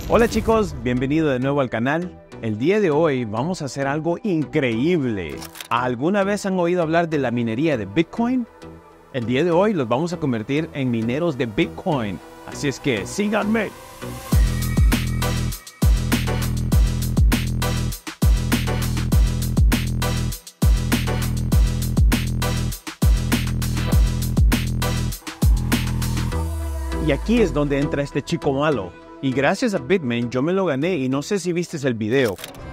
Hola chicos, bienvenido de nuevo al canal. El día de hoy vamos a hacer algo increíble. ¿Alguna vez han oído hablar de la minería de Bitcoin? El día de hoy los vamos a convertir en mineros de Bitcoin. Así es que síganme. Y aquí es donde entra este chico malo. Y gracias a Bitmain yo me lo gané y no sé si viste el video.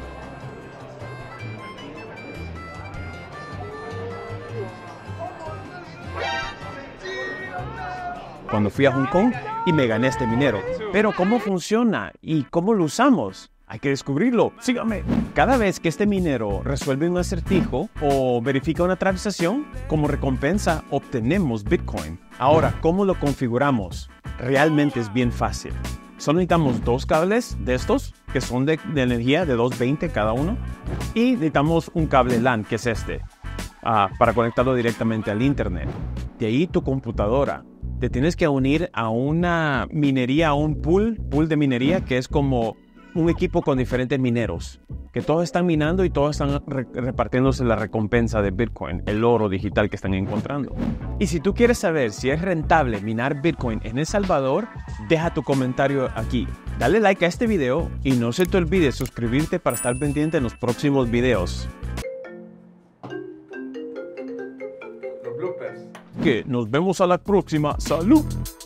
Cuando fui a Hong Kong y me gané este minero. Pero ¿cómo funciona y cómo lo usamos? Hay que descubrirlo. Síganme. Cada vez que este minero resuelve un acertijo o verifica una transacción, como recompensa obtenemos Bitcoin. Ahora, ¿cómo lo configuramos? Realmente es bien fácil. Solo necesitamos dos cables de estos, que son de energía de 220 cada uno. Y necesitamos un cable LAN, que es este, para conectarlo directamente al internet. De ahí tu computadora. Te tienes que unir a una minería, a un pool de minería, que es como un equipo con diferentes mineros, que todos están minando y todos están repartiéndose la recompensa de Bitcoin, el oro digital que están encontrando. Y si tú quieres saber si es rentable minar Bitcoin en El Salvador, deja tu comentario aquí. Dale like a este video y no se te olvide suscribirte para estar pendiente en los próximos videos. Los bloopers. Que nos vemos a la próxima. ¡Salud!